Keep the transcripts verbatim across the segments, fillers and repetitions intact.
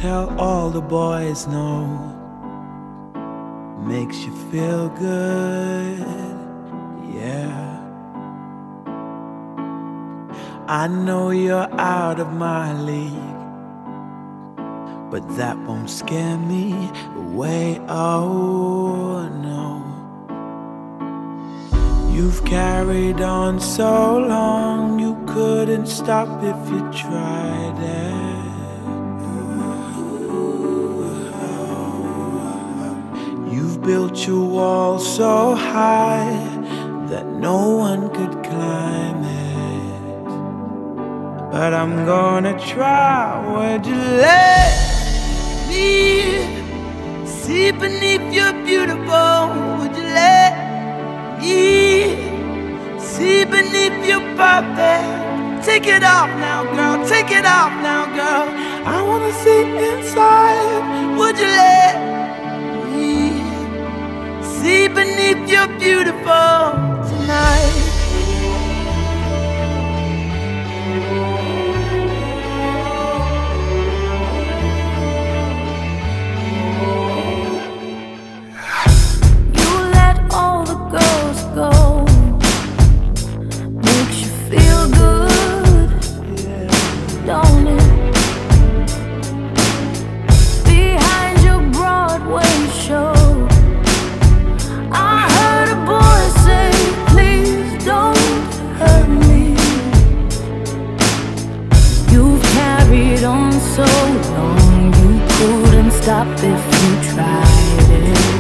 tell all the boys no. Makes you feel good, yeah. I know you're out of my league, but that won't scare me away, oh no. You've carried on so long, you couldn't stop if you tried it. You've built your wall so high that no one could climb it. But I'm gonna try. Would you let me see beneath your beautiful? Would you let me see beneath your perfect? Take it off now, girl, take it off now, girl. I wanna see inside. Would you let me see beneath your beautiful tonight? So long, you couldn't stop if you tried it.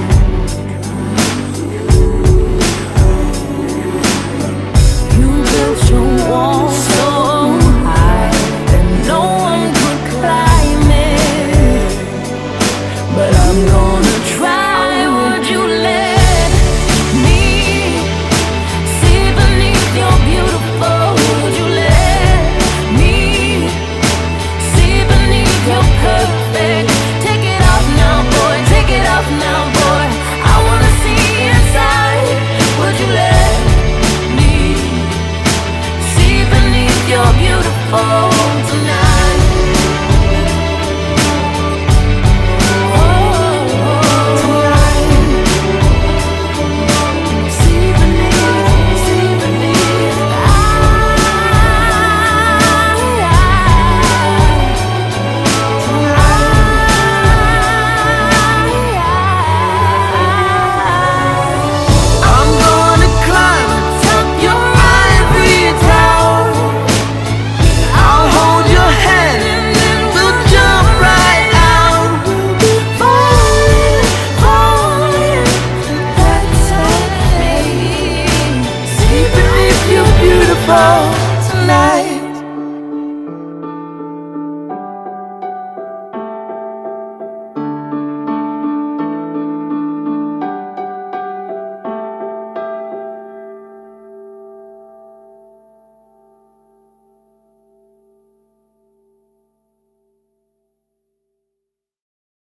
You built your wall so high that no one could climb it. But I'm gonna try. Would you let me see beneath your beautiful? Would you let me see beneath your perfect? Take it off now, boy, take it off now, boy. I wanna see inside. Would you let me see beneath your beautiful tonight? Oh, tonight. See beneath, see beneath. I'm gonna climb atop your ivory tower. I'll hold your hand and then we'll jump right out. We'll be falling, falling. That's okay. See beneath your beautiful.